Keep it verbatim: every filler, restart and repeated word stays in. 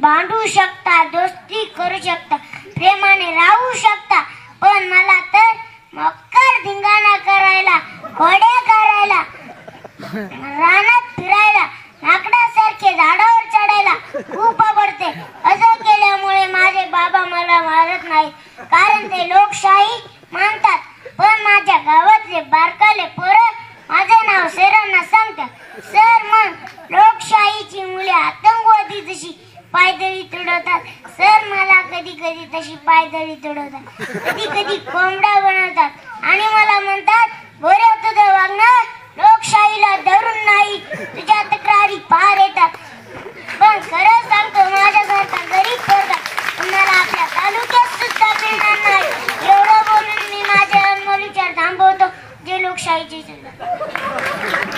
बांधू शकता, दोस्ती करू शकता, प्रेमाने राहू शकता, पण मला तर मकर धिंगाणा करायला, घोडे करायला, रानात फिरायला, लाकडासारखे झाडावर चढायला खूप आवडते. असं केल्यामुळे माझे बाबा मला मारत नाहीत, कारण ते लोकशाही मानतात. पण माझ्या गावातले बारकाले पोरं माझे नाव सरांना सांगतात, सर मग लोकशाहीची मुले आतंकवादी जशी पायदळी तुडवतात, सर मला कधी कधी तशी पायदळी तुडवतात, कधी कधी कोंबडा बनवतात आणि मला म्हणतात, गोऱ्या तुझं वागणं लोकशाहीला धरून नाही, तुझ्या तक्रारी पार येतात. पण खरं सांगतो, माझ्यासारखा गरीब पोरगा तुम्हाला आपल्या तालुक्यात सुद्धा मिळणार नाही. एवढं बोलून मी माझे अनमोल विचार थांबवतो, जे लोकशाहीचे